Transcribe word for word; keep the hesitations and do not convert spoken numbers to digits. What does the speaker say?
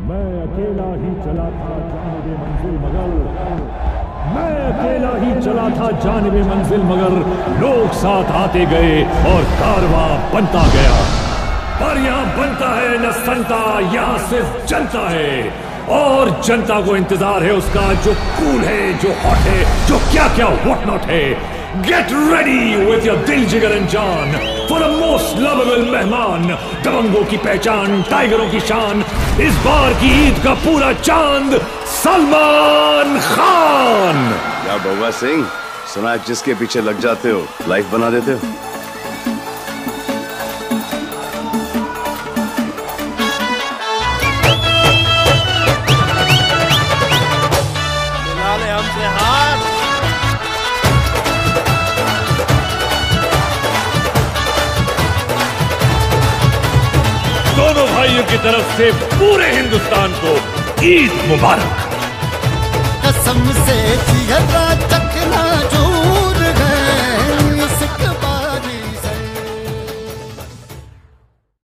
मैं अकेला ही चला था जानिबे मंजिल मगर मैं अकेला ही चला था जानिबे मंजिल मगर लोग साथ आते गए और कारवां बनता गया। पर यहाँ बनता है न संता, यहाँ सिर्फ जनता है और जनता को इंतजार है उसका जो कूल है, जो हॉट है, जो क्या क्या व्हाट नॉट है। गेट रेडी विथ योर दिल जिगर एंड जान फॉर द मोस्ट लवेबल मेहमान, दबंगों की पहचान, टाइगरों की शान, इस बार की ईद का पूरा चांद सलमान खान। क्या बउआ सिंह, सुना जिसके पीछे लग जाते हो लाइफ बना देते हो। दोनों भाइयों की तरफ से पूरे हिंदुस्तान को ईद मुबारक। कसम से जिगर